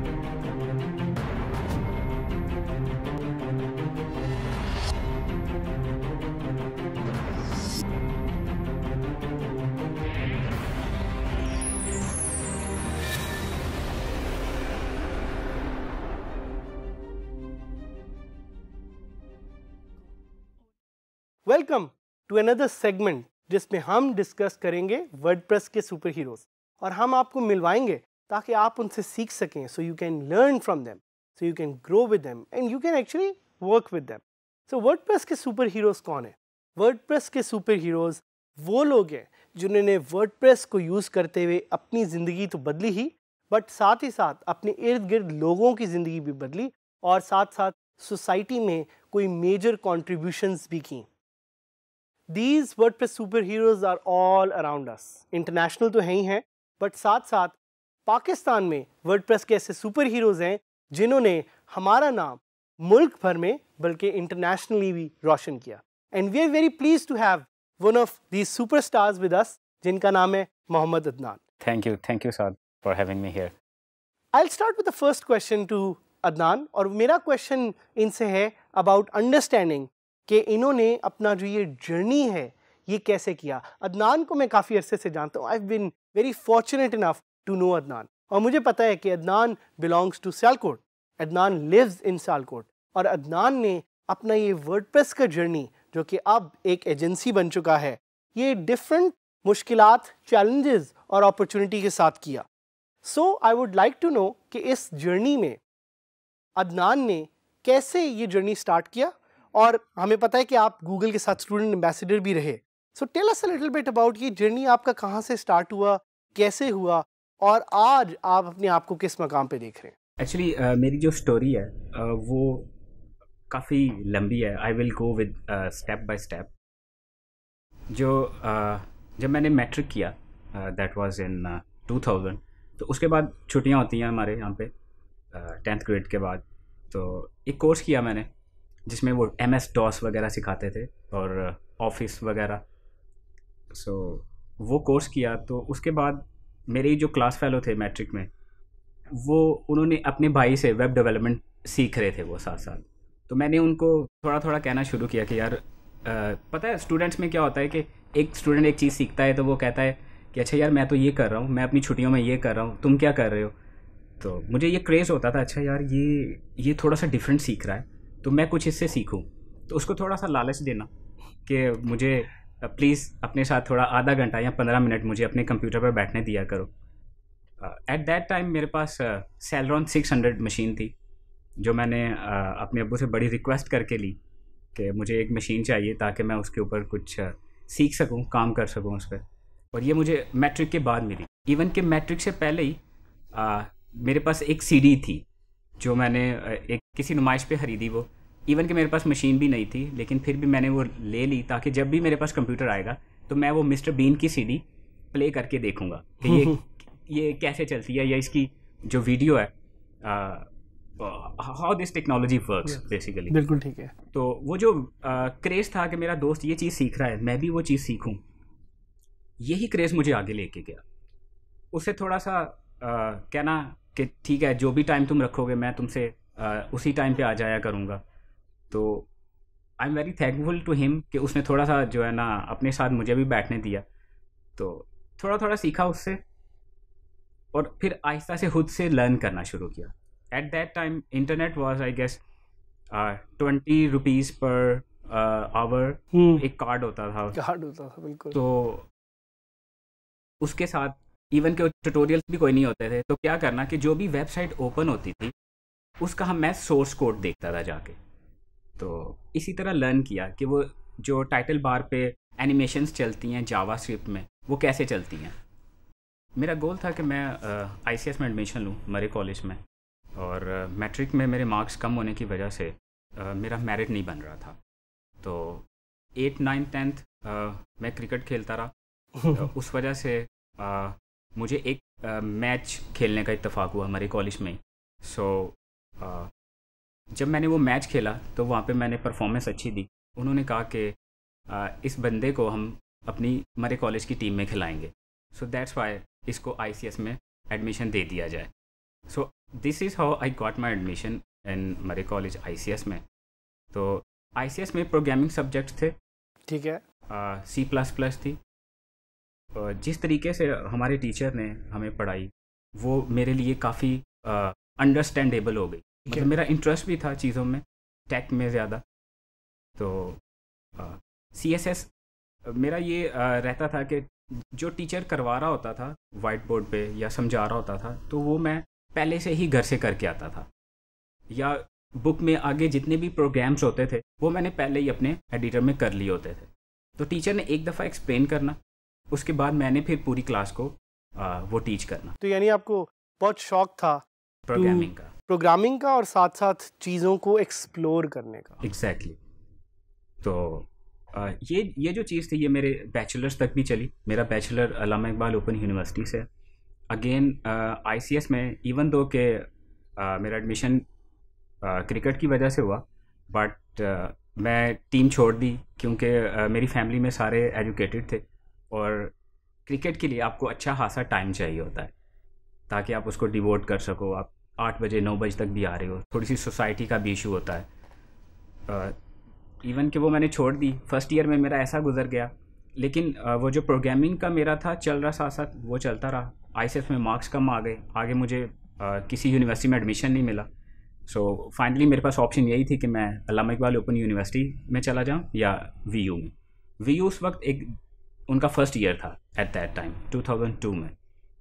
Welcome to another segment जिसमें हम discuss करेंगे वर्डप्रेस के सुपर हीरोज और हम आपको मिलवाएंगे ताकि आप उनसे सीख सकें, so you can learn from them, so you can grow with them and you can actually work with them. So WordPress के सुपर हीरोज कौन है? वर्डप्रेस के सुपर हीरोज वो लोग हैं जिन्होंने वर्डप्रेस को यूज़ करते हुए अपनी ज़िंदगी तो बदली ही, बट साथ ही साथ अपने इर्द गिर्द लोगों की ज़िंदगी भी बदली और साथ साथ सोसाइटी में कोई मेजर कॉन्ट्रीब्यूशंस भी की। These WordPress super heroes are all around us. International तो है ही हैं, बट साथ साथ पाकिस्तान में WordPress के ऐसे सुपर हीरोज हैं जिन्होंने हमारा नाम मुल्क भर में बल्कि इंटरनेशनली भी रोशन किया। And we are very please to have one of these superstars with us जिनका नाम है Mohammad Adnan. Thank you Saad for having me here. I'll start with the first question to Adnan, और मेरा क्वेश्चन इनसे है अबाउट अंडरस्टैंडिंग कि इन्होंने अपना जो ये जर्नी है ये कैसे किया। अदनान को मैं काफ़ी अरसे से जानता हूँ। I have been very fortunate enough to know Adnan, और मुझे पता है कि Adnan belongs to Sialkot, Adnan lives in Sialkot, और अदनान ने अपना ये वर्डप्रेस का जर्नी जो कि अब एक एजेंसी बन चुका है, ये डिफरेंट मुश्किलात, चैलेंजेस और अपॉर्चुनिटी के साथ किया। So I would like to know कि इस जर्नी में अदनान ने कैसे ये जर्नी स्टार्ट किया, और हमें पता है कि आप गूगल के साथ स्टूडेंट एम्बेसडर भी रहे। So tell us a little bit about ये जर्नी आपका कहाँ से स्टार्ट हुआ, कैसे हुआ, और आज आप अपने आप को किस मकाम पे देख रहे हैं? एक्चुअली मेरी जो स्टोरी है वो काफ़ी लंबी है। I will go with step by step. जब मैंने मैट्रिक किया, दैट वाज इन 2000, तो उसके बाद छुट्टियां होती हैं हमारे यहाँ पे 10th ग्रेड के बाद। तो एक कोर्स किया मैंने जिसमें वो MS DOS वगैरह सिखाते थे और ऑफिस वगैरह। सो वो कोर्स किया। तो उसके बाद मेरे जो क्लास फेलो थे मैट्रिक में, वो उन्होंने अपने भाई से वेब डेवलपमेंट सीख रहे थे वो साथ साथ। तो मैंने उनको थोड़ा थोड़ा कहना शुरू किया कि यार पता है स्टूडेंट्स में क्या होता है कि एक स्टूडेंट एक चीज़ सीखता है तो वो कहता है कि अच्छा यार मैं तो ये कर रहा हूँ, मैं अपनी छुट्टियों में ये कर रहा हूँ, तुम क्या कर रहे हो। तो मुझे ये क्रेज़ होता था, अच्छा यार ये थोड़ा सा डिफरेंट सीख रहा है तो मैं कुछ इससे सीखूं। तो उसको थोड़ा सा लालच देना कि मुझे प्लीज़ अपने साथ थोड़ा आधा घंटा या 15 मिनट मुझे अपने कंप्यूटर पर बैठने दिया करो। एट दैट टाइम मेरे पास सेलरॉन 600 मशीन थी जो मैंने अपने अब्बू से बड़ी रिक्वेस्ट करके ली कि मुझे एक मशीन चाहिए ताकि मैं उसके ऊपर कुछ सीख सकूं, काम कर सकूं उस पर। और ये मुझे मैट्रिक के बाद मिली। इवन कि मैट्रिक से पहले ही मेरे पास एक CD थी जो मैंने एक किसी नुमाइश पे ख़रीदी वो। इवन कि मेरे पास मशीन भी नहीं थी, लेकिन फिर भी मैंने वो ले ली ताकि जब भी मेरे पास कंप्यूटर आएगा तो मैं वो मिस्टर बीन की CD प्ले करके देखूंगा कि ये कैसे चलती है, या इसकी जो वीडियो है how this technology works basically. बिल्कुल ठीक है। तो वो जो क्रेज़ था कि मेरा दोस्त ये चीज़ सीख रहा है, मैं भी वो चीज़ सीखूं, यही क्रेज़ मुझे आगे लेके गया। उससे थोड़ा सा कहना कि ठीक है जो भी टाइम तुम रखोगे मैं तुमसे उसी टाइम पे आ जाया करूँगा। तो I am very thankful to him कि उसने थोड़ा सा जो है ना अपने साथ मुझे भी बैठने दिया। तो थोड़ा थोड़ा सीखा उससे और फिर आहिस्ता से खुद से लर्न करना शुरू किया। At that time internet was I guess 20 rupees per hour एक कार्ड होता था बिल्कुल। तो उसके साथ इवन के ट्यूटोरियल्स भी कोई नहीं होते थे। तो क्या करना कि जो भी वेबसाइट ओपन होती थी उसका मैं सोर्स कोड देखता था जाके। तो इसी तरह लर्न किया कि वो जो टाइटल बार पे एनिमेशंस चलती हैं जावास्क्रिप्ट में वो कैसे चलती हैं। मेरा गोल था कि मैं ICS में एडमिशन लूँ मरे कॉलेज में, और मैट्रिक में मेरे मार्क्स कम होने की वजह से मेरा मेरिट नहीं बन रहा था। तो 8, 9, 10th मैं क्रिकेट खेलता रहा। उस वजह से मुझे एक मैच खेलने का इत्तेफाक हुआ हमारे कॉलेज में। सो जब मैंने वो मैच खेला तो वहाँ पे मैंने परफॉर्मेंस अच्छी दी। उन्होंने कहा कि इस बंदे को हम अपनी हमारे कॉलेज की टीम में खिलाएंगे। सो दैट्स वाई इसको ICS में एडमिशन दे दिया जाए। So this is how I got my admission in Murray college ICS में। तो ICS में प्रोग्रामिंग सब्जेक्ट्स थे, ठीक है, C++ थी। जिस तरीके से हमारे टीचर ने हमें पढ़ाई वो मेरे लिए काफ़ी अंडरस्टैंडेबल हो गई। मतलब मेरा इंटरेस्ट भी था चीज़ों में, टेक में ज़्यादा। तो CSS मेरा ये रहता था कि जो टीचर करवा रहा होता था वाइट बोर्ड पे या समझा रहा होता था तो वो मैं पहले से ही घर से करके आता था, या बुक में आगे जितने भी प्रोग्राम्स होते थे वो मैंने पहले ही अपने एडिटर में कर लिए होते थे। तो टीचर ने एक दफ़ा एक्सप्लेन करना, उसके बाद मैंने फिर पूरी क्लास को वो टीच करना। तो यानी आपको बहुत शौक था प्रोग्रामिंग का और साथ साथ चीज़ों को एक्सप्लोर करने का। एग्जैक्टली। तो ये जो चीज़ थी ये मेरे बैचलर्स तक भी चली। मेरा bachelor Allama Iqbal open university से, अगेन ICS में, इवन दो के मेरा एडमिशन क्रिकेट की वजह से हुआ, बट मैं टीम छोड़ दी क्योंकि मेरी फैमिली में सारे एजुकेटेड थे और क्रिकेट के लिए आपको अच्छा खासा टाइम चाहिए होता है ताकि आप उसको डिवोट कर सको। आप 8 बजे 9 बजे तक भी आ रहे हो, थोड़ी सी सोसाइटी का भी इशू होता है। इवन कि वो मैंने छोड़ दी। फर्स्ट ईयर में मेरा ऐसा गुजर गया, लेकिन वो जो प्रोग्रामिंग का मेरा था चल रहा, साथ साथ वो चलता रहा। ICS में मार्क्स कम आ गए, आगे मुझे किसी यूनिवर्सिटी में एडमिशन नहीं मिला। सो फाइनली मेरे पास ऑप्शन यही थी कि मैं अल्लामा इकबाल ओपन यूनिवर्सिटी में चला जाऊँ या VU में। VU उस वक्त एक उनका फर्स्ट ईयर था एट दैट टाइम 2002 में।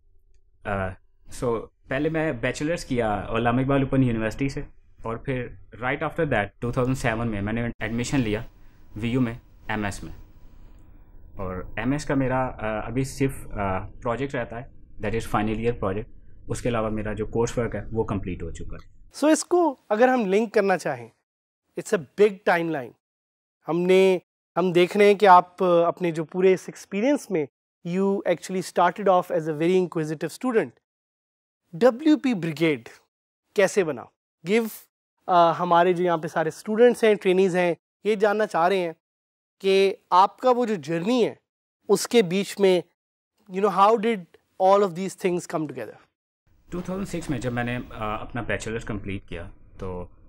सो पहले मैं बैचलर्स किया अल्लामा इकबाल ओपन यूनिवर्सिटी से, और फिर राइट आफ्टर दैट 2007 में मैंने एडमिशन लिया VU में MS में। और MS का मेरा अभी सिर्फ प्रोजेक्ट रहता है, that is final year project. उसके अलावा मेरा जो कोर्स वर्क है वो कंप्लीट हो चुका है। सो इसको अगर हम लिंक करना चाहें, इट्स अ बिग टाइमलाइन। हम देख रहे हैं कि आप अपने जो पूरे इस एक्सपीरियंस में you actually started off as a very inquisitive student. WP brigade कैसे बना? हमारे जो यहाँ पे सारे स्टूडेंट्स हैं, ट्रेनीज हैं, ये जानना चाह रहे हैं कि आपका वो जो जर्नी है उसके बीच में how did all of these things come together? 2006 में जब मैंने अपना बैचलर्स कंप्लीट किया तो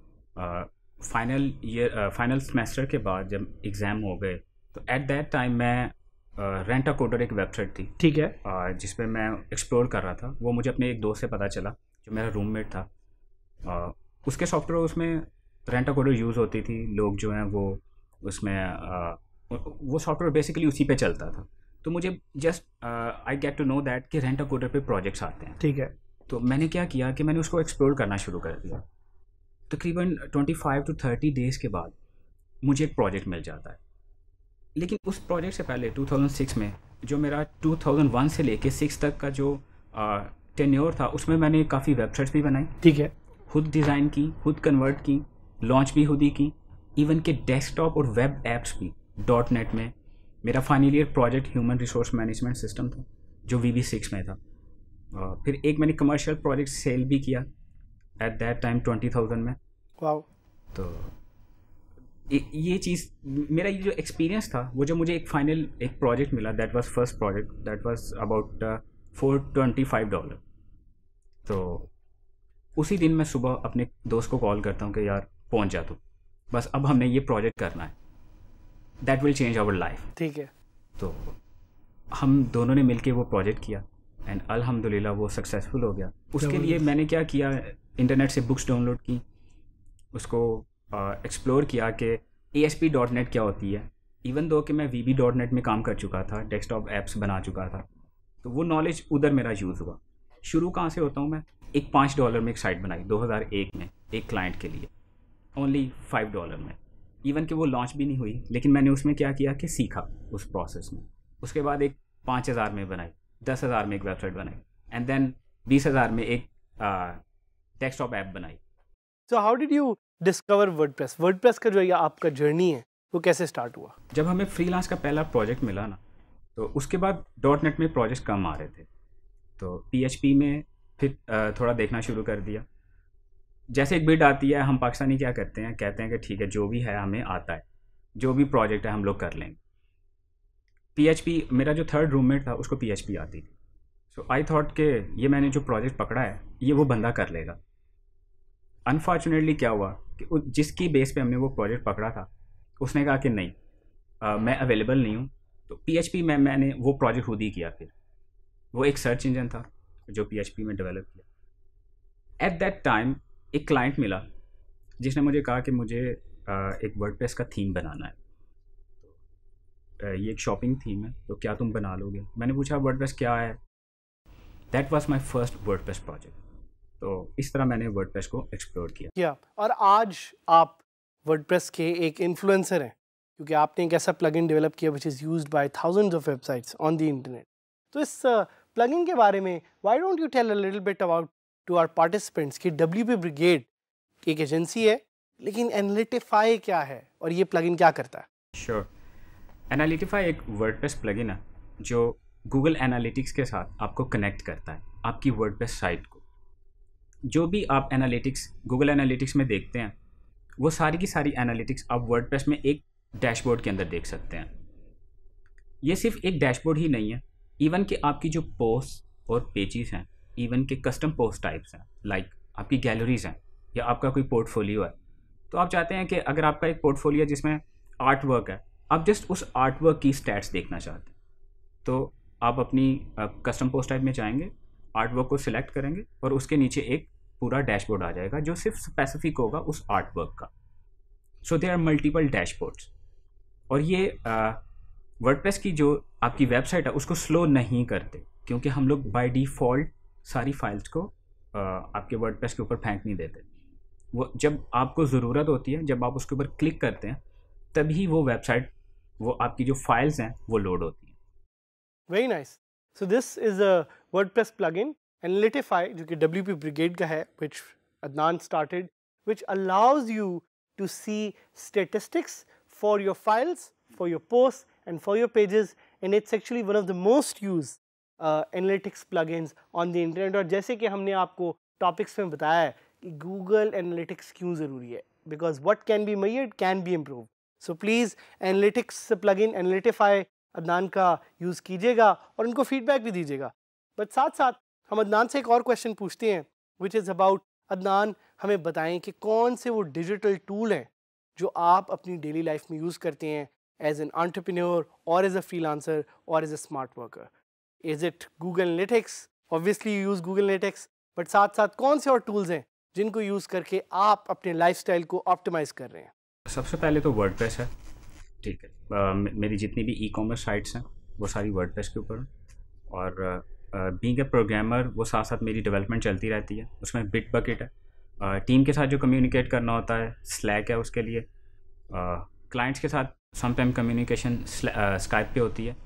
फाइनल सेमेस्टर के बाद जब एग्ज़ाम हो गए तो एट दैट टाइम मैं रेंट अ कोडर एक वेबसाइट थी, ठीक है, जिस पे मैं एक्सप्लोर कर रहा था। वो मुझे अपने एक दोस्त से पता चला जो मेरा रूममेट था। उसके सॉफ्टवेयर उसमें रेंट अ कोडर यूज़ होती थी, लोग जो हैं वो उसमें वो सॉफ्टवेयर बेसिकली उसी पे चलता था। तो मुझे just I get to know that कि रेंट अ कोडर पे प्रोजेक्ट्स आते हैं, ठीक है। तो मैंने क्या किया कि मैंने उसको एक्सप्लोर करना शुरू कर दिया। तकरीबन 25 to 30 डेज़ के बाद मुझे एक प्रोजेक्ट मिल जाता है। लेकिन उस प्रोजेक्ट से पहले 2006 में जो मेरा 2001 से लेके 6 तक का जो टेन्योर था उसमें मैंने काफ़ी वेबसाइट्स भी बनाई, ठीक है, खुद डिज़ाइन की, खुद कन्वर्ट की, लॉन्च भी खुद ही की, इवन के डेस्कटॉप और वेब एप्स भी .NET में। मेरा final year project human resource management system था जो VB6 में था। फिर एक मैंने कमर्शियल प्रोजेक्ट सेल भी किया एट दैट टाइम 20,000 में। वाओ। तो ये चीज़, मेरा ये जो एक्सपीरियंस था वो जो मुझे एक प्रोजेक्ट मिला, that was first project, that was about $425। तो उसी दिन मैं सुबह अपने दोस्त को कॉल करता हूँ कि यार पहुँच जा तू, बस अब हमने ये प्रोजेक्ट करना है, that will change our life. ठीक है। तो हम दोनों ने मिलके वो प्रोजेक्ट किया एंड अल्हम्दुलिल्लाह वो सक्सेसफुल हो गया। उसके लिए मैंने क्या किया, इंटरनेट से बुक्स डाउनलोड की, उसको एक्सप्लोर किया कि ASP.NET क्या होती है। इवन दो कि मैं VB.NET में काम कर चुका था, डेस्कटॉप ऐप्स बना चुका था, तो वो नॉलेज उधर मेरा यूज़ हुआ। शुरू कहाँ से होता हूँ मैं, एक $5 में एक साइट बनाई 2001 में एक क्लाइंट के लिए, ओनली $5 में। इवन कि वो लॉन्च भी नहीं हुई, लेकिन मैंने उसमें क्या किया कि सीखा उस प्रोसेस में। उसके बाद एक 5,000 में बनाई, 10,000 में एक वेबसाइट बनाई, एंड देन 20,000 में एक डेस्कटॉप ऐप बनाई। So how did you discover WordPress? WordPress का जो ये आपका जर्नी है वो कैसे स्टार्ट हुआ? जब हमें फ्रीलांस का पहला प्रोजेक्ट मिला ना, तो उसके बाद .NET में प्रोजेक्ट कम आ रहे थे, तो PHP में फिर थोड़ा देखना शुरू कर दिया। जैसे एक बिड आती है, हम पाकिस्तानी क्या करते हैं, कहते हैं कि ठीक है जो भी है हमें आता है, जो भी प्रोजेक्ट है हम लोग कर लेंगे। PHP, मेरा जो थर्ड रूममेट था उसको PHP आती थी, सो आई थॉट कि ये मैंने जो प्रोजेक्ट पकड़ा है ये वो बंदा कर लेगा। अनफॉर्चुनेटली क्या हुआ कि जिसकी बेस पे हमने वो प्रोजेक्ट पकड़ा था उसने कहा कि नहीं, मैं अवेलेबल नहीं हूँ। तो PHP में मैंने वो प्रोजेक्ट खुद ही किया। फिर वो एक सर्च इंजन था जो PHP में डेवलप किया। एट दैट टाइम एक क्लाइंट मिला जिसने मुझे कहा कि मुझे एक वर्डप्रेस का थीम बनाना है। ये एक शॉपिंग थीम है, तो क्या तुम बना लोगे? मैंने पूछा वर्डप्रेस क्या है। That was my first WordPress project. तो इस तरह मैंने वर्डप्रेस को एक्सप्लोर किया। और आज आप वर्डप्रेस के एक इन्फ्लुएंसर हैं क्योंकि आपने एक ऐसा प्लगइन डेवलप किया which is used by thousands of websites on the internet. तो इस प्लगइन के बारे में why don't you tell a little bit about to our participants कि WP ब्रिगेड एक एजेंसी है, लेकिन एनालिटिफाई क्या है और ये प्लगइन क्या करता है? श्योर। एनालिटिफाई एक वर्डप्रेस प्लगइन है जो गूगल एनालिटिक्स के साथ आपको कनेक्ट करता है आपकी वर्डप्रेस साइट को। जो भी आप एनालिटिक्स गूगल एनालिटिक्स में देखते हैं वो सारी की सारी एनालिटिक्स आप वर्डप्रेस में एक डैशबोर्ड के अंदर देख सकते हैं। ये सिर्फ एक डैशबोर्ड ही नहीं है, इवन कि आपकी जो पोस्ट और पेजेस हैं, इवन के कस्टम पोस्ट टाइप्स हैं, लाइक आपकी गैलरीज हैं या आपका कोई पोर्टफोलियो है। तो आप चाहते हैं कि अगर आपका एक पोर्टफोलियो जिसमें आर्ट वर्क है, आप जस्ट उस आर्ट वर्क की स्टैट्स देखना चाहते हैं, तो आप अपनी कस्टम पोस्ट टाइप में जाएंगे, आर्ट वर्क को सिलेक्ट करेंगे और उसके नीचे एक पूरा डैशबोर्ड आ जाएगा जो सिर्फ स्पेसिफिक होगा उस आर्ट वर्क का। So there are multiple dashboards. और ये वर्डप्रेस की जो आपकी वेबसाइट है उसको स्लो नहीं करते, क्योंकि हम लोग बाय डिफ़ॉल्ट सारी फाइल्स को आपके वर्डप्रेस के ऊपर फेंक नहीं देते। वो जब आपको ज़रूरत होती है, जब आप उसके ऊपर क्लिक करते हैं, तभी वो वेबसाइट, वो आपकी जो फाइल्स हैं वो लोड होती हैं। Very nice. So this is a WordPress plugin Analytify जो कि WP ब्रिगेड का है, which Adnan started, which allows you to see statistics for your files, for your posts and for your pages, and it's actually one of the most used analytics plugins on the internet। और जैसे कि हमने आपको topics में बताया है कि Google analytics क्यों ज़रूरी है, because what can be measured can be improved। So please analytics plugin Analytify Adnan का यूज़ कीजिएगा और उनको फीडबैक भी दीजिएगा। बट साथ साथ हम अदनान से एक और क्वेश्चन पूछते हैं विच इज़ अबाउट, अदनान हमें बताएं कि कौन से वो डिजिटल टूल हैं जो आप अपनी डेली लाइफ में यूज़ करते हैं एज एन एंटरप्रेन्योर और एज अ फ्रीलांसर और as a smart worker. Is it Google Analytics? Obviously you use Google Analytics, but साथ साथ कौन से और टूल्स हैं जिनको यूज़ करके आप अपने लाइफस्टाइल को ऑप्टिमाइज़ कर रहे हैं? सबसे पहले तो वर्डप्रेस है, ठीक है। मेरी जितनी भी ई-कॉमर्स साइट्स हैं वो सारी वर्डप्रेस के ऊपर हैं। और बीइंग ए प्रोग्रामर वो साथ साथ मेरी डेवलपमेंट चलती रहती है। उसमें बिटबकेट है, टीम के साथ जो कम्युनिकेट करना होता है स्लैक है उसके लिए, क्लाइंट्स के साथ समटाइम कम्युनिकेशन स्काइप पे होती है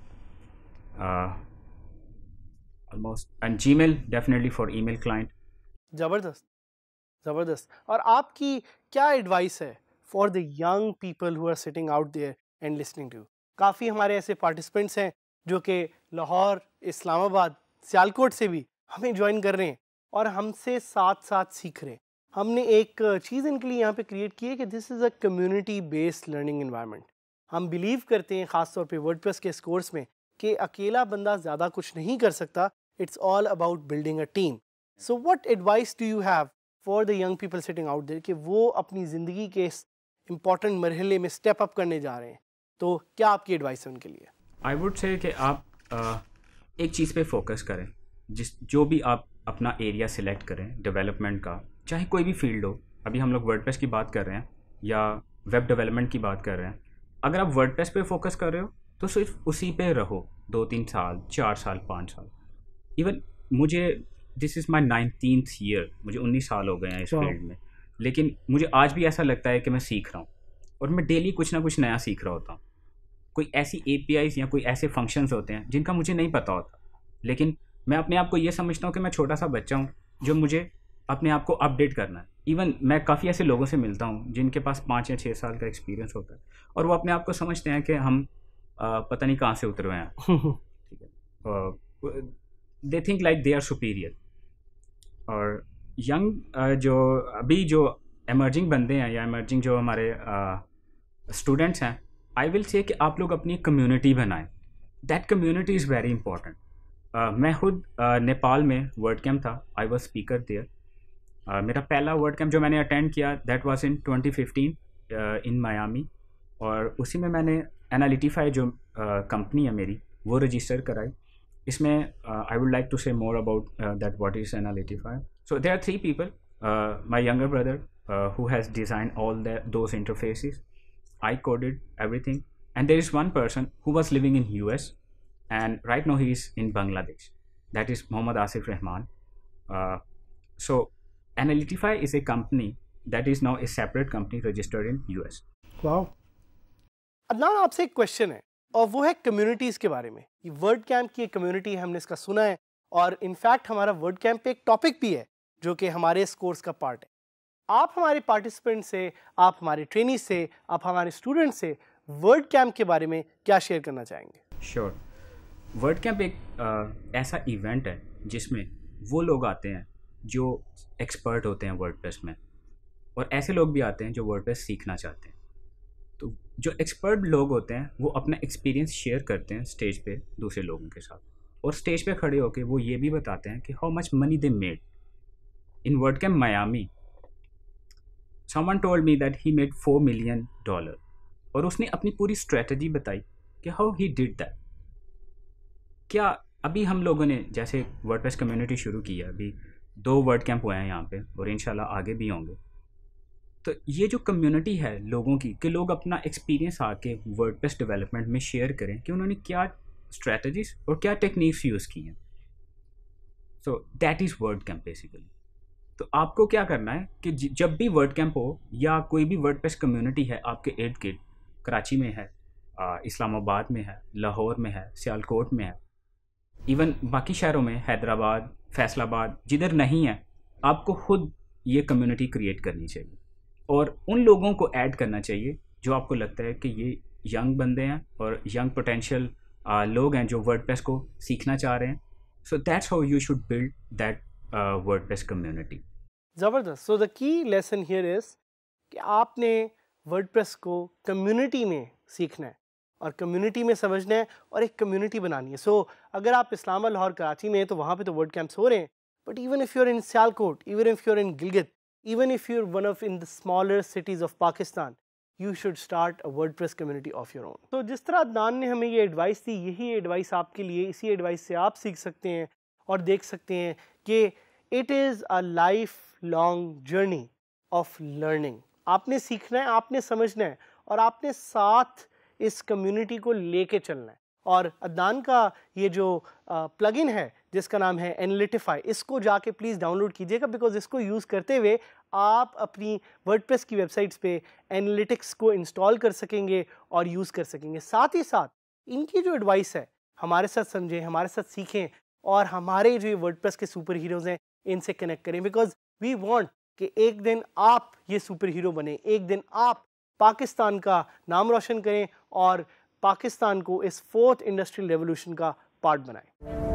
almost, and Gmail definitely for email client. ज़बरदस्त, ज़बरदस्त। और आपकी क्या एडवाइस है for the young people who are sitting out there and listening to? काफ़ी हमारे ऐसे पार्टिसिपेंट्स हैं जो कि लाहौर, इस्लामाबाद, सियालकोट से भी हमें ज्वाइन कर रहे हैं और हमसे साथ साथ सीख रहे हैं। हमने एक चीज़ इनके लिए यहाँ पे क्रिएट की है कि this is a community based learning environment. हम बिलीव करते हैं ख़ास तौर पे वर्डप्रेस के इस कोर्स में कि अकेला बंदा ज़्यादा कुछ नहीं कर सकता, it's all about building a team. So what advice do you have for the young people sitting out there कि वो अपनी ज़िंदगी के इस इम्पॉर्टेंट मरहले में स्टेप अप करने जा रहे हैं, तो क्या आपकी एडवाइस है उनके लिए? आई वुड से कि आप एक चीज़ पे फोकस करें। जो भी आप अपना एरिया सिलेक्ट करें डेवलपमेंट का, चाहे कोई भी फील्ड हो, अभी हम लोग वर्डप्रेस की बात कर रहे हैं या वेब डेवलपमेंट की बात कर रहे हैं, अगर आप वर्डप्रेस पे फोकस कर रहे हो तो सिर्फ उसी पे रहो 2-3 साल, 4 साल, 5 साल। इवन मुझे this is my 19th year, मुझे 19 साल हो गए हैं इस फील्ड में, लेकिन मुझे आज भी ऐसा लगता है कि मैं सीख रहा हूँ और मैं डेली कुछ ना कुछ नया सीख रहा होता हूँ। कोई ऐसी APIs या कोई ऐसे फंक्शंस होते हैं जिनका मुझे नहीं पता होता, लेकिन मैं अपने आप को ये समझता हूँ कि मैं छोटा सा बच्चा हूँ जो मुझे अपने आप को अपडेट करना है। इवन मैं काफ़ी ऐसे लोगों से मिलता हूँ जिनके पास 5 या 6 साल का एक्सपीरियंस होता है और वो अपने आप को समझते हैं कि हम पता नहीं कहाँ से उतरे हुए हैं, ठीक है। They think like they are superior. और यंग जो अभी जो एमर्जिंग बंदे हैं या एमर्जिंग जो हमारे स्टूडेंट्स हैं, आई विल से कि आप लोग अपनी कम्युनिटी बनाएं। That community is very important. मैं खुद नेपाल में वर्ड कैम्प था, आई वॉज स्पीकर देयर। मेरा पहला वर्ड कैंप जो मैंने अटेंड किया that was in 2015 in Miami, और उसी में मैंने एनालिटिफाई जो कंपनी है मेरी वो रजिस्टर कराई. इसमें आई would like to say more about that what is Analytify. So there are 3 people. My younger brother who has design all those interfaces. I coded everything, and there is one person who was living in US, and right now he is in Bangladesh. That is Mohammad Asif Rahman. So Analytify is a company that is now a separate company registered in US. वाह. अदनान, आपसे एक question है और वो है communities के बारे में. ये वर्ड कैंप की एक कम्युनिटी है, हमने इसका सुना है, और इनफैक्ट हमारा वर्ड कैंप पे एक टॉपिक भी है जो कि हमारे इस कोर्स का पार्ट है. आप हमारे पार्टिसिपेंट से, आप हमारे ट्रेनी से, आप हमारे स्टूडेंट से वर्ड कैंप के बारे में क्या शेयर करना चाहेंगे? श्योर. वर्ड कैंप एक ऐसा इवेंट है जिसमें वो लोग आते हैं जो एक्सपर्ट होते हैं वर्डप्रेस में, और ऐसे लोग भी आते हैं जो वर्डप्रेस सीखना चाहते हैं. तो जो एक्सपर्ट लोग होते हैं वो अपना एक्सपीरियंस शेयर करते हैं स्टेज पे दूसरे लोगों के साथ, और स्टेज पे खड़े होकर वो ये भी बताते हैं कि how much money they made in WordCamp Miami. Someone told me that he made $4 million, और उसने अपनी पूरी स्ट्रेटजी बताई कि how he did that. क्या अभी हम लोगों ने जैसे वर्डप्रेस कम्युनिटी शुरू की है, अभी 2 वर्ड कैंप हुए हैं यहाँ पे, और इंशाल्लाह आगे भी होंगे. तो ये जो कम्युनिटी है लोगों की, कि लोग अपना एक्सपीरियंस आके वर्डप्रेस डेवलपमेंट में शेयर करें कि उन्होंने क्या स्ट्रेटजीज और क्या टेक्निक्स यूज़ की हैं. So that is WordCamp basically. तो आपको क्या करना है कि जब भी वर्ड कैंप हो या कोई भी वर्डप्रेस कम्युनिटी है आपके इर्द गिर्द, कराची में है, इस्लामाबाद में है, लाहौर में है, सियालकोट में है, इवन बाकी शहरों में, हैदराबाद, फैसलाबाद, जिधर नहीं है, आपको खुद ये कम्युनिटी क्रिएट करनी चाहिए और उन लोगों को ऐड करना चाहिए जो आपको लगता है कि ये यंग बंदे हैं और यंग पोटेंशियल लोग हैं जो वर्डप्रेस को सीखना चाह रहे हैं. So that's how you should build that WordPress community. ज़बरदस्त. So the key lesson here is कि आपने वर्डप्रेस को कम्युनिटी में सीखना है और कम्युनिटी में समझना है और एक कम्युनिटी बनानी है. सो अगर आप इस्लामाबाद, लाहौर, कराची में हैं तो वहाँ पे तो वर्ड कैंप्स हो रहे हैं, but even if you are in Sialkot, even if you are in Gilgit, even if you are one of in the smaller cities of Pakistan, you should start a WordPress community of your own. तो जिस तरह अदनान ने हमें ये advice दी, यही advice आपके लिए, इसी एडवाइस से आप सीख सकते हैं और देख सकते हैं कि it is a life long journey of learning. आपने सीखना है, आपने समझना है और आपने साथ इस कम्युनिटी को लेके चलना है. और अदनान का ये जो प्लगइन है जिसका नाम है एनालिटिफाई, इसको जाके प्लीज़ डाउनलोड कीजिएगा, बिकॉज इसको यूज़ करते हुए आप अपनी वर्डप्रेस की वेबसाइट्स पे एनालिटिक्स को इंस्टॉल कर सकेंगे और यूज़ कर सकेंगे. साथ ही साथ इनकी जो एडवाइस है हमारे साथ समझें, हमारे साथ सीखें और हमारे जो ये वर्डप्रेस के सुपर हीरोज़ हैं इनसे कनेक्ट करें, बिकॉज वी वांट कि एक दिन आप ये सुपर हीरो बने, एक दिन आप पाकिस्तान का नाम रोशन करें और पाकिस्तान को इस 4th इंडस्ट्रियल रेवोल्यूशन का पार्ट बनाएं.